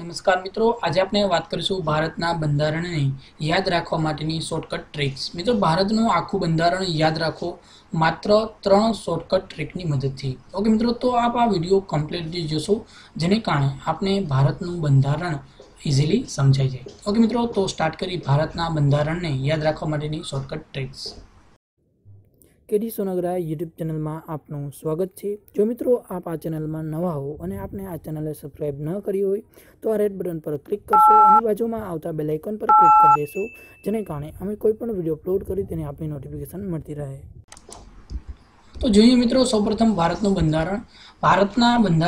नमस्कार मित्रों, आज आपने बात करीशुं भारतना बंधारणने याद राखवा माटेनी शॉर्टकट ट्रिक्स। मित्रों, भारतनुं आखुं बंधारण याद राखो मात्र 3 शॉर्टकट ट्रिकनी मददथी। ओके मित्रों, तो आप आ विडियो कम्प्लीटली जोशो जेने कारणे आपने भारतनुं बंधारण इजीली समझाई जाए। ओके मित्रों, तो स्टार्ट करी भारतना बंधारणने याद राखवा माटेनी shortcut tricks. KD Songara YouTube channel में आपनु स्वागत है। जो मित्रों आप आ चैनल में नवा हो और आपने आ चैनल सब्सक्राइब न करी हो तो आ रेड बटन पर क्लिक करशो और बाजू में आता बेल आइकन पर क्लिक कर देशो, जेने कारणे अमे कोईपण विडियो अपलोड करी तेनी आपनी नोटिफिकेशन मळती रहे। तो જોઈએ મિત્રો, સૌપ્રથમ ભારતનું બંધારણ। ભારતના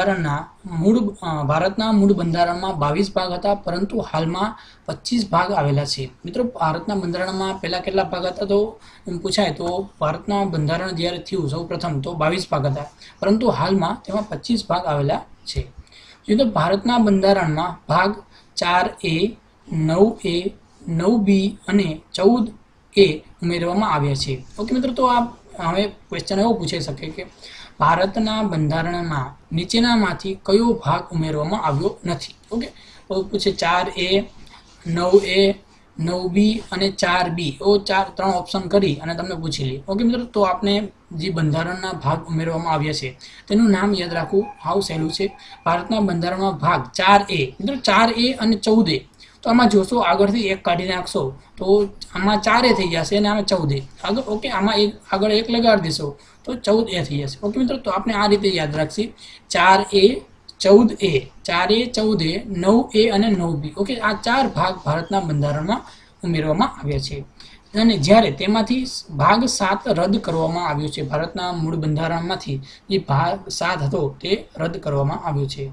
મૂળ બંધારણમાં 22 ભાગ હતા, પરંતુ હાલમાં 25 ભાગ આવેલા છે। મિત્રો, ભારતના બંધારણમાં પહેલા કેટલા ભાગ હતા તો પૂછાય તો ભારતના બંધારણ જ્યારે થયું સૌપ્રથમ તો 22 ભાગ હતા, પરંતુ હાલમાં તેમાં 25 ભાગ આવેલા છે। જો તો ભારતના બંધારણમાં ભાગ 4A, 9A, 9B અને 14A ઉમેરવામાં આવ્યા છે। ઓકે મિત્રો, તો આ हमें क्वेश्चन एवो पूछाई सके कि भारतना बंधारणमां नीचेनामांथी कयो भाग उमेरवामां आव्यो नथी। ओके, तो पूछे 4A, 9A, 9B अने 4B ओ 3 ऑप्शन करी अने तमने पूछी ली। ओके मित्रों, तो आपने जे बंधारणना भाग उमेरवामां आव्या छे तेनुं नाम याद राखवुं हाव सहेलुं छे। भारतना बंधारणमां भाग 4A, मित्रों 4A अने 14A तो आमा जोशो आगळथी एक काढी नाखशो तो आमा 4A थई जशे अने आमा 14A आगळ। ओके, आमा एक आगळ एक लगाड़ी देशो तो 14A थई जशे। ओके मित्रों, तो आपने आ रीते याद राखशी 4A, 14A, 4A, 14A, 9A अने 9B। ओके, आ 4 भाग भारतना बंधारणमां उमेरवामां आव्या छे अने ज्यारे तेमांथी भाग 7 रद्द करवामां आव्यो छे। भारतना मूळ बंधारणमांथी जे भाग 7 हतो ते रद्द करवामां आव्यो छे।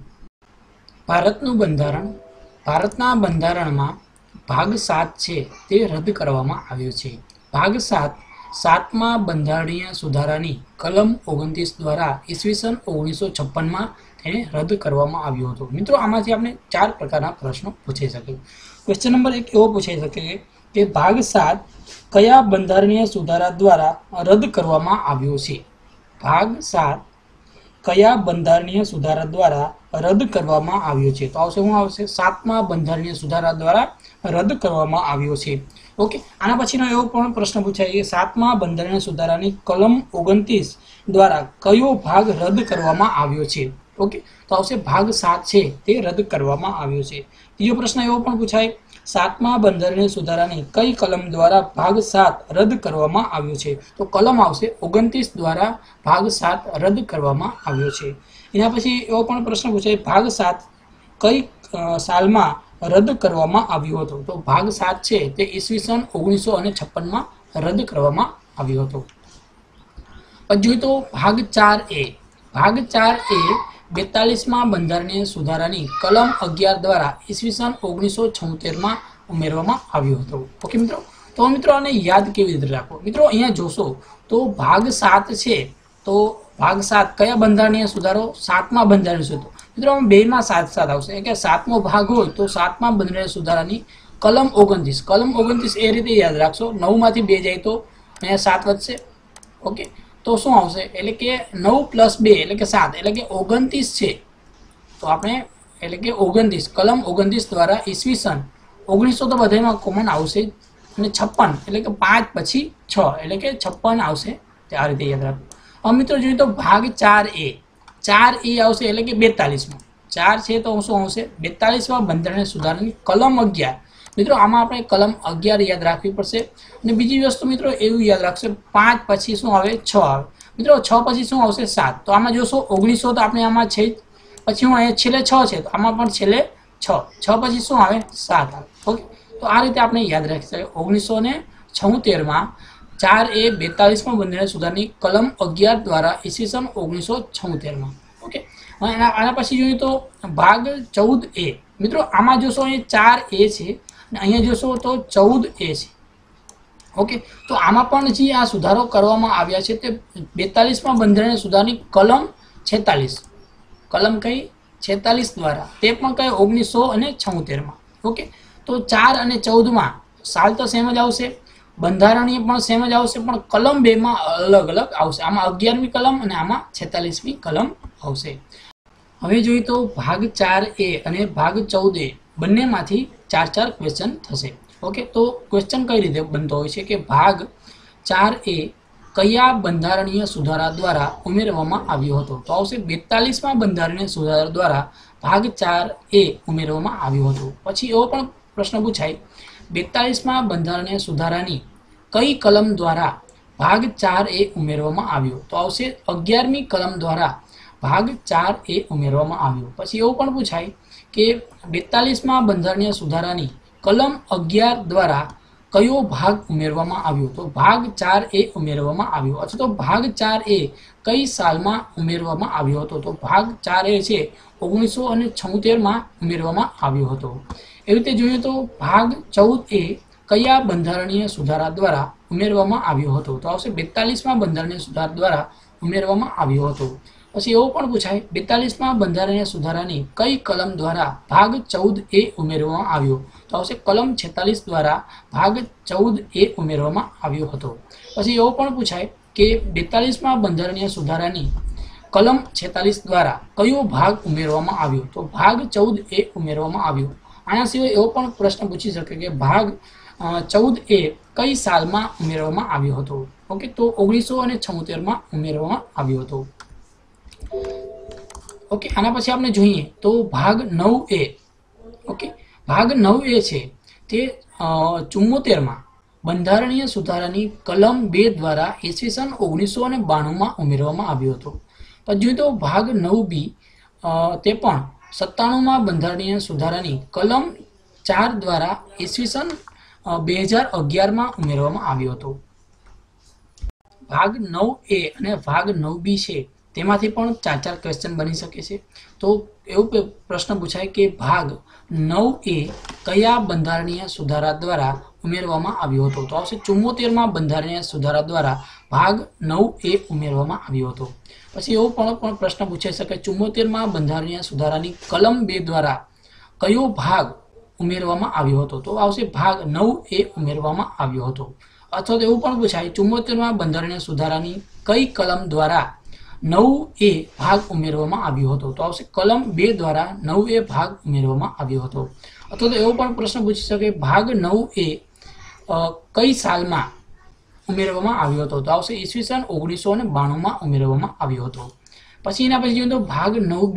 भारतनुं बंधारण भारतना बंधारणमां भाग 7 छे ते रद्द करवामां आव्यो छे। भाग 7 7मा बंधारणीय सुधारानी कलम 29 द्वारा ईस्वीसन 1956 में तेने रद्द करवामां आव्यो हतो। मित्रों, आमांथी आपणे 4 प्रकारना प्रश्नो पूछाई शके। क्वेश्चन नंबर 1 एवो पूछाई शके कि भाग 7 कया बंधारणीय सुधारा द्वारा रद्द करवामां आव्यो छे। भाग 7 कया बंधारणीय सुधारा द्वारा रद्द करवामां आव्यो छे। तो आवशे शुं आवशे 7मा बंधारणीय सुधारा द्वारा रद्द करवामां आव्यो छे। ओके, आना पछीनो एवो पण प्रश्न पूछाय के 7मा बंधारणीय सुधारानी कलम 29 द्वारा कयो भाग रद्द करवामां आव्यो छे। ओके, तो आवशे भाग 7 छे ते रद्द करवामां आव्यो छे। तीजो प्रश्न एवो पण पूछाय 7मा बंधारणीय सुधारानी कई कलम द्वारा भाग 7 रद्द करवामां आव्यो छे। तो कलम आवशे 29 द्वारा भाग 7 रद्द करवामां आव्यो छे। एना पछी एवो पण प्रश्न पूछाय भाग 7 कई सालमां रद्द करवामां आव्यो हतो। तो भाग 7 छे ते ईस्वीसन 1956 में रद्द करवामां आव्यो हतो। पछी जोईए तो भाग 4A भाग 4A 42मा बंधारणीय सुधारानी कलम 11 द्वारा ईस्वीसन 1976 में उमेरवामां आव्यो हतो। ओके मित्रों, तो मित्रों आने याद केवी रीते राखवो। मित्रों अहींया जोशो तो भाग 7 छे तो भाग 7 कया बंधारणीय सुधारो 7मा बंधारणीय सुधारो। मित्रों 2 में 7 आवशे એટલે 7मो भाग होय तो 7मा बंधारणीय सुधारानी कलम 29 ए रीते याद राखशो। 9 मांथी 2 जाए तो अहींया 7 वधशे। ओके, तो शुं आवशे એટલે કે 9 + 2 એટલે કે 7 એટલે કે 29 छे। तो आपणे એટલે કે 29 कलम 29 द्वारा ईस्वीसन 1900 तो बधायमां कॉमन आवशे અને 56 એટલે કે 5 પછી 6 એટલે કે 56 आवशे। ते आ रीते याद राखो। अब मित्रों जोईए तो भाग 4A आवशे એટલે કે 42 में 4 छे तो शुं आवशे 42मा बंधारणीय सुधारानी कलम 11। मित्रों आमां आपणे कलम 11 याद राखवी पड़शे। अने बीजी वस्तु मित्रों एवुं याद राखशो 5 पछी शुं आवे 6 आवे। मित्रों 6 पछी शुं आवशे 7। तो आमां जोशो 1900 तो आपणे आमां छे पछी हुं अहींया छेल्ले 6 छे तो आमां पण छेल्ले 6 पछी शुं आवे 7 आवे। ओके, तो आ रीते आपणे याद राखी शकाय। 1976 में 4A 42मा बंधारणीय सुधारानी कलम 11 द्वारा ईस्वीसन 1976 में। ओके, आना पछी जोईए तो भाग 14A। मित्रों आमां जोशो अहीं 4A छे अने अहींया जोशो तो 14A छे। ओके, तो आमां पण जे आ सुधारो करवामां आव्या छे ते 42मा बंधारणीय सुधारानी कलम 46 कलम कई 46 द्वारा ते पण कई 1976 में। ओके, तो 4 અને 14 में साल तो सेम ज आवशे, बंधारणीय पण सेम ज आवशे, पण कलम 2 में अलग अलग आवशे। आमां 11મી कलम अने आमां 46મી कलम आवशे। હવે જોઈએ તો ભાગ 4A અને ભાગ 14A બંનેમાંથી 4 ક્વેશ્ચન થશે. ઓકે, તો ક્વેશ્ચન કઈ રીતે બનતો હોય છે કે ભાગ 4A કયા બંધારણીય સુધારા દ્વારા ઉમેરવામાં આવ્યો હતો? તો આવશે 42માં બંધારણીય સુધારા દ્વારા ભાગ 4A ઉમેરવામાં આવ્યો હતો. પછી એવો પણ પ્રશ્ન પૂછાય, 42માં બંધારણીય સુધારાની કઈ કલમ દ્વારા ભાગ 4A ઉમેરવામાં આવ્યો? તો આવશે 11મી કલમ દ્વારા ભાગ 4A ઉમેરવામાં આવ્યો. પછી એવું પણ પૂછાય કે 42માં બંધારણીય સુધારાની કલમ 11 દ્વારા કયો ભાગ ઉમેરવામાં આવ્યો? તો ભાગ 4A ઉમેરવામાં આવ્યો. અથવા તો ભાગ 4A કઈ સાલમાં ઉમેરવામાં આવ્યો હતો? તો ભાગ 4A છે 1976માં ઉમેરવામાં આવ્યો હતો. એવી રીતે જોઈએ તો ભાગ 14A કયા બંધારણીય સુધારા દ્વારા ઉમેરવામાં આવ્યો હતો? તો આવશે 42માં બંધારણીય સુધારા દ્વારા ઉમેરવામાં આવ્યો હતો. પછી એવું પણ પૂછાય, 42માં બંધારણીય સુધારાની કઈ કલમ દ્વારા ભાગ 14A ઉમેરવામાં આવ્યો? તો આવશે કલમ 46 દ્વારા ભાગ 14A ઉમેરવામાં આવ્યો હતો. પછી એવું પણ પૂછાય કે 42માં બંધારણીય સુધારાની કલમ 46 દ્વારા કયો ભાગ ઉમેરવામાં આવ્યો? તો ભાગ 14A ઉમેરવામાં આવ્યો. આના સિવાય એવો પણ પ્રશ્ન પૂછી શકે કે ભાગ 14A કઈ સાલમાં ઉમેરવામાં આવ્યો હતો? ઓકે, તો 1976માં ઉમેરવામાં આવ્યો હતો. ઓકે, આના પછી આપણે જોઈએ તો ભાગ 9A. ઓકે, ભાગ 9A છે તે 74માં બંધારણીય સુધારાની કલમ 2 દ્વારા ઈસવીસન 1992માં ઉમેરવામાં આવ્યો હતો. પછી જોઈએ તો ભાગ 9B તે પણ 97માં બંધારણીય સુધારાની કલમ 4 દ્વારા ઈસવીસન 2011માં ઉમેરવામાં આવ્યો હતો. ભાગ 9A અને ભાગ 9B છે તેમાંથી પણ 4 ક્વેશ્ચન બની શકે છે. તો એવું પ્રશ્ન પૂછાય કે ભાગ 9A કયા બંધારણીય સુધારા દ્વારા ઉમેરવામાં આવ્યો હતો? તો આવશે 74માં બંધારણીય સુધારા દ્વારા ભાગ 9A ઉમેરવામાં આવ્યો હતો. પછી એવો પણ પ્રશ્ન પૂછાઈ શકે, 74માં બંધારણીય સુધારાની કલમ 2 દ્વારા કયો ભાગ ઉમેરવામાં આવ્યો હતો? તો આવશે ભાગ 9A ઉમેરવામાં આવ્યો હતો. અથવા તો એવું પણ પૂછાય, 74માં બંધારણીય સુધારાની કઈ કલમ દ્વારા 9A ભાગ ઉમેરવામાં આવ્યો હતો? તો આવશે કલમ 2 દ્વારા 9A ભાગ ઉમેરવામાં આવ્યો હતો. અથવા તો એવો પણ પ્રશ્ન પૂછી શકે, ભાગ 9A કઈ સાલમાં ઉમેરવામાં આવ્યો હતો? તો આવશે ઈસવીસન 1992માં ઉમેરવામાં આવ્યો હતો. પછી એના પછી જોઈએ તો ભાગ 9B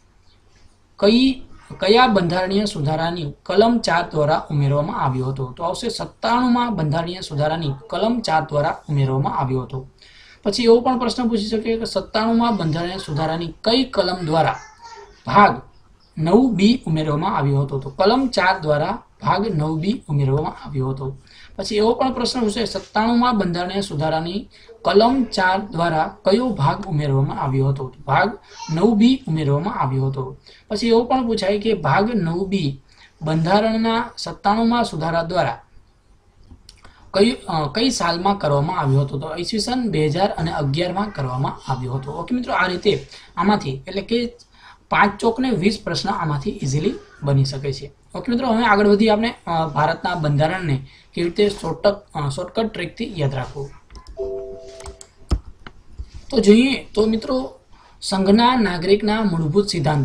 કયા બંધારણીય સુધારાની કલમ 4 દ્વારા ઉમેરવામાં આવ્યો હતો? તો આવશે 97માં બંધારણીય સુધારાની કલમ 4 દ્વારા ઉમેરવામાં આવ્યો હતો. પછી એવો પણ પ્રશ્ન પૂછી શકે કે 97માં બંધારણીય સુધારાની કઈ કલમ દ્વારા ભાગ 9B ઉમેરવામાં આવ્યો હતો? તો કલમ 4 દ્વારા ભાગ 9B ઉમેરવામાં આવ્યો હતો. પછી એવો પણ પ્રશ્ન પૂછે, 97માં બંધારણીય સુધારાની કલમ 4 દ્વારા કયો ભાગ ઉમેરવામાં આવ્યો હતો? ભાગ 9B ઉમેરવામાં આવ્યો હતો. પછી એવો પણ પૂછાય કે ભાગ 9B બંધારણના 97માં સુધારા દ્વારા કઈ સાલમાં કરવામાં આવ્યો હતો? તો ઈસવીસન 2011માં કરવામાં આવ્યો હતો. ઓકે મિત્રો, આ રીતે આમાંથી એટલે કે 5 ચોક ને 20 પ્રશ્ન આમાંથી ઇઝીલી બની શકે છે. ઓકે મિત્રો, હવે આગળ વધી આપણે ભારતના બંધારણને કેવી રીતે શોર્ટકટ ટ્રીકથી યાદ રાખવું. તો જોઈએ તો મિત્રો, સંઘના નાગરિકના મૂળભૂત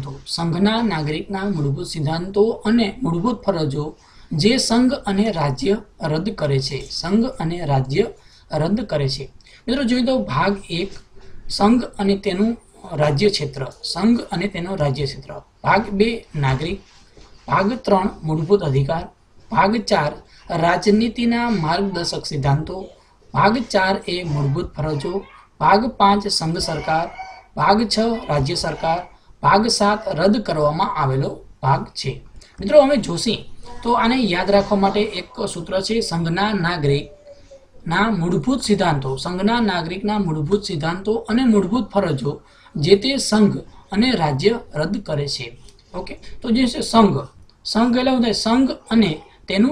સિદ્ધાંતો અને મૂળભૂત ફરજો જે સંઘ અને રાજ્ય રદ કરે છે. મિત્રો જોઈએ તો ભાગ 1 સંઘ અને તેનું રાજ્ય ક્ષેત્ર. ભાગ 2 નાગરિક. ભાગ 3 મૂળભૂત અધિકાર. ભાગ 4 રાજનીતિના માર્ગદર્શક સિદ્ધાંતો. ભાગ 4A મૂળભૂત ફરજો. ભાગ 5 સંઘ સરકાર. ભાગ 6 રાજ્ય સરકાર. ભાગ 7 રદ કરવામાં આવેલો ભાગ છે. મિત્રો અમે જોશી તો આને યાદ રાખવા માટે એક સૂત્ર છે, સંઘના નાગરિકના મૂળભૂત સિદ્ધાંતો અને મૂળભૂત ફરજો જે તે સંઘ અને રાજ્ય રદ કરે છે. ઓકે, તો જે છે સંઘ એટલે શું થાય? સંઘ અને તેનું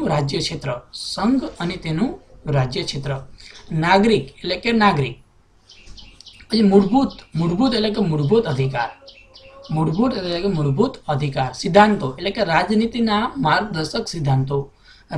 રાજ્ય ક્ષેત્ર. નાગરિક એટલે કે નાગરિક. પછી મૂળભૂત એટલે કે મૂળભૂત અધિકાર. સિદ્ધાંતો એટલે કે રાજનીતિના માર્ગદર્શક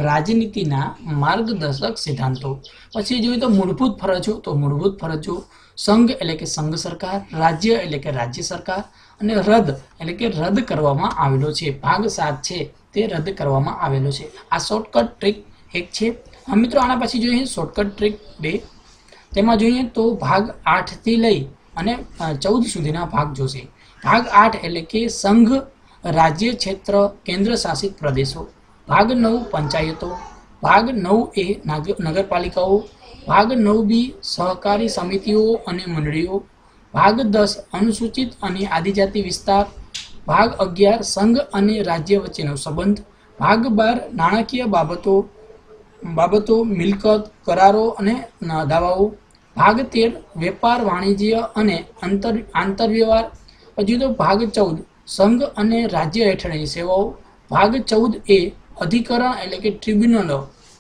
સિદ્ધાંતો. પછી જોઈએ તો મૂળભૂત ફરજો સંઘ એટલે કે સંઘ સરકાર, રાજ્ય એટલે કે રાજ્ય સરકાર અને રદ એટલે કે રદ કરવામાં આવેલો છે. ભાગ 7 છે તે રદ કરવામાં આવેલો છે. આ શોર્ટકટ ટ્રીક 1 છે. હવે મિત્રો આના પછી જોઈએ શોર્ટકટ ટ્રીક 2. તેમાં જોઈએ તો ભાગ 8 થી લઈ અને 14 સુધીના ભાગ જોશે. ભાગ 8 એટલે કે સંઘ, રાજ્ય, ક્ષેત્ર, કેન્દ્ર શાસિત પ્રદેશો. ભાગ 9 પંચાયતો. ભાગ 9A નગરપાલિકાઓ. ભાગ 9B સહકારી સમિતિઓ અને મંડળીઓ. ભાગ 10 અનુસૂચિત અને આદિજાતિ વિસ્તાર. ભાગ 11 સંઘ અને રાજ્ય વચ્ચેનો સંબંધ. ભાગ 12 નાણાકીય બાબતો, મિલકત, કરારો અને દાવાઓ. ભાગ 13 વેપાર, વાણિજ્ય અને આંતરવ્યવહાર. પછી તો ભાગ 14 સંઘ અને રાજ્ય હેઠળની સેવાઓ. ભાગ 14A અધિકરણ એટલે કે ટ્રિબ્યુનલો.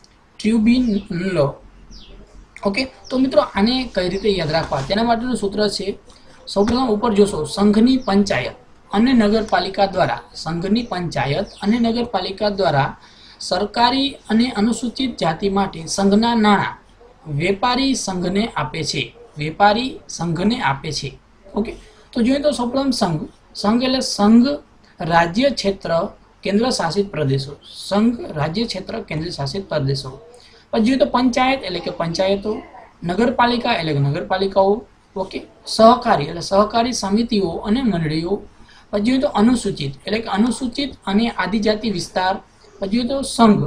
ઓકે, તો મિત્રો આને કઈ રીતે યાદ રાખવા તેના માટેનું સૂત્ર છે. સૌપ્રથમ ઉપર જોશો સંઘની પંચાયત અને નગરપાલિકા દ્વારા, સંઘની પંચાયત અને નગરપાલિકા દ્વારા સરકારી અને અનુસૂચિત જાતિ માટે સંઘના નાણાં વેપારી સંઘને આપે છે. વેપારી સંઘને આપે છે. ઓકે, તો જોઈએ તો સૌપ્રથમ સંઘ એટલે સંઘ, રાજ્ય, ક્ષેત્ર, કેન્દ્ર શાસિત પ્રદેશો. સંઘ, રાજ્ય, ક્ષેત્ર, કેન્દ્ર શાસિત પ્રદેશો. પછી જોઈએ તો પંચાયત એટલે કે પંચાયતો, નગરપાલિકા એટલે કે નગરપાલિકાઓ. ઓકે, સહકારી એટલે સહકારી સમિતિઓ અને મંડળીઓ. પછી જોઈએ તો અનુસૂચિત એટલે કે અનુસૂચિત અને આદિજાતિ વિસ્તાર. પછી જોઈએ તો સંઘ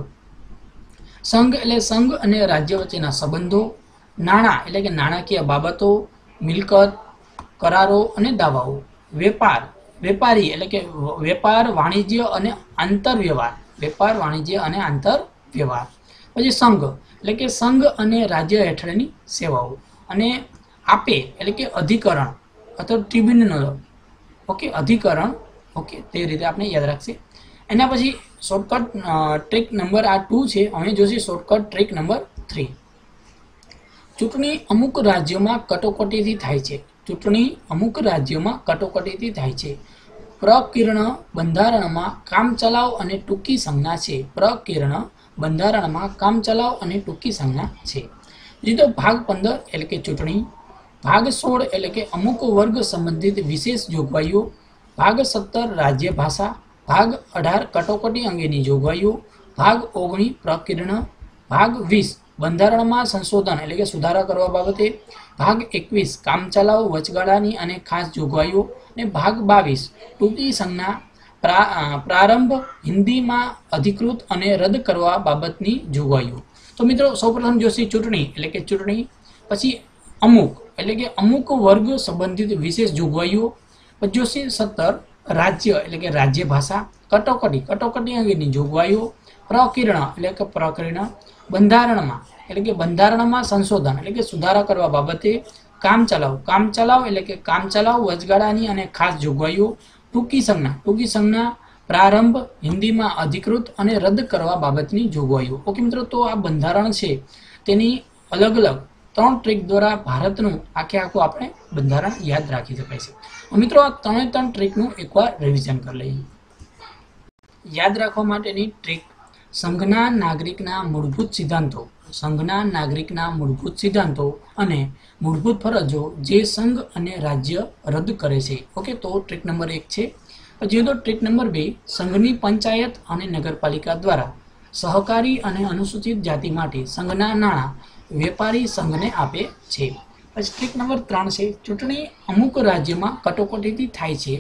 એટલે સંઘ અને રાજ્ય વચ્ચેના સંબંધો. નાણાં એટલે કે નાણાકીય બાબતો, મિલકત, કરારો અને દાવાઓ. વેપારી એટલે કે વેપાર, વાણિજ્ય અને આંતરવ્યવહાર. વેપાર, વાણિજ્ય અને આંતરવ્યવહાર. પછી સંઘ એટલે કે સંઘ અને રાજ્ય હેઠળની સેવાઓ. અને આપે એટલે કે અધિકરણ અથવા ટ્રિબ્યુનલ. ઓકે, અધિકરણ. ઓકે, તે રીતે આપણે યાદ રાખશે. એના પછી શોર્ટકટ ટ્રીક નંબર 2 છે. હવે જોશે શોર્ટકટ ટ્રીક નંબર 3. ચૂંટણી અમુક રાજ્યોમાં કટોકટીથી થાય છે. ચૂંટણી અમુક રાજ્યોમાં કટોકટીથી થાય છે. પ્રકીર્ણ બંધારણમાં કામચલાઉ અને ટૂંકી સંજ્ઞા છે. પ્રકીર્ણ બંધારણમાં કામચલાઉ અને ટૂંકી સંજ્ઞા છે. બીજો ભાગ 15 એટલે કે ચૂંટણી. ભાગ 16 એટલે કે અમુક વર્ગ સંબંધિત વિશેષ જોગવાઈઓ. ભાગ 17 રાજ્ય ભાષા. ભાગ 18 કટોકટી અંગેની જોગવાઈઓ. ભાગ 19 પ્રકીર્ણ. ભાગ 20 બંધારણમાં સંશોધન એટલે કે સુધારા કરવા બાબતે. ભાગ 21 કામચલાઉ, વચગાળાની અને ખાસ જોગવાઈઓ. અને ભાગ 22 ટૂંકી સંજ્ઞા, પ્રારંભ, હિન્દીમાં અધિકૃત અને રદ કરવા બાબતની જોગવાઈઓ. તો મિત્રો સૌપ્રથમ જોશી ચૂંટણી એટલે કે ચૂંટણી. પછી અમુક એટલે કે અમુક વર્ગ સંબંધિત વિશેષ જોગવાઈઓ. પછી જોશી 17 રાજ્ય એટલે કે રાજ્ય ભાષા. કટોકટી અંગેની જોગવાઈઓ. પ્રકીર્ણ એટલે કે પ્રકીર્ણ. બંધારણમાં એટલે કે બંધારણમાં સંશોધન એટલે કે સુધારા કરવા બાબતે. કામચલાઉ એટલે કે કામચલાઉ, વચગાળાની અને ખાસ જોગવાઈઓ. ટૂંકી સંજ્ઞા, પ્રારંભ, હિન્દીમાં અધિકૃત અને રદ કરવા બાબતની જોગવાઈઓ. ઓકે મિત્રો, તો આ બંધારણ છે તેની અલગ અલગ 3 ટ્રીક દ્વારા ભારતનું આખું આપણે બંધારણ યાદ રાખી શકાય છે. મિત્રો આ 3 ટ્રીકનું એકવાર રિવિઝન કરી લઈએ. યાદ રાખવા માટેની ટ્રીક: સંઘના નાગરિકના મૂળભૂત સિદ્ધાંતો. સંઘના નાગરિકના મૂળભૂત સિદ્ધાંતો અને મૂળભૂત ફરજો જે સંઘ અને રાજ્ય રદ કરે છે. ઓકે, તો ટ્રીક નંબર 1 છે. પછી તો ટ્રીક નંબર 2 સંઘની પંચાયત અને નગરપાલિકા દ્વારા સહકારી અને અનુસૂચિત જાતિ માટે સંઘના નાણાં વેપારી સંઘને આપે છે. પછી ટ્રીક નંબર 3 છે ચૂંટણી અમુક રાજ્યમાં કટોકટીથી થાય છે.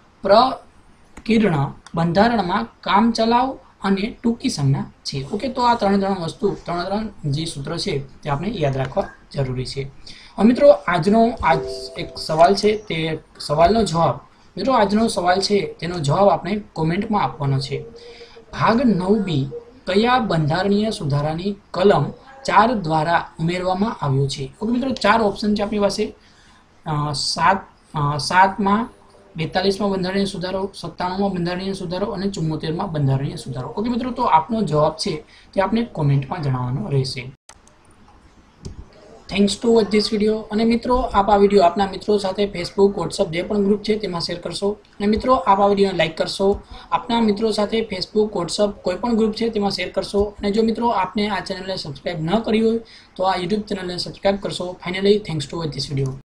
પ્રકીર્ણ બંધારણમાં કામચલાઉ અને ટૂંકી સંજ્ઞા છે. ઓકે, તો આ 3 વસ્તુ 3 જે સૂત્ર છે તે આપણે યાદ રાખવા જરૂરી છે. મિત્રો આજનો એક સવાલ છે, તે સવાલનો જવાબ મિત્રો આજનો સવાલ છે તેનો જવાબ આપણે કોમેન્ટમાં આપવાનો છે. ભાગ 9B કયા બંધારણીય સુધારાની કલમ 4 દ્વારા ઉમેરવામાં આવ્યો છે? ઓકે મિત્રો, 4 ઓપ્શન છે આપણી પાસે. 7માં 42માં બંધારણીય સુધારો, 97માં બંધારણીય સુધારો અને 74માં બંધારણીય સુધારો. ઓકે મિત્રો, તો આપનો જવાબ છે તે આપણે કોમેન્ટમાં જણાવવાનો રહેશે. Thanks to watch this video. અને મિત્રો આપ આ વિડીયો આપના મિત્રો સાથે ફેસબુક, વોટ્સઅપ જે પણ ગ્રુપ છે તેમાં શેર કરશો. અને મિત્રો આપ આ વિડીયોને લાઇક કરશો. આપના મિત્રો સાથે ફેસબુક, વોટ્સઅપ કોઈ પણ ગ્રુપ છે તેમાં શેર કરશો. અને જો મિત્રો આપને આ ચેનલને સબસ્ક્રાઇબ ન કરી હોય તો આ યુટ્યુબ ચેનલને સબસ્ક્રાઇબ કરશો. Finally thanks to watch this video.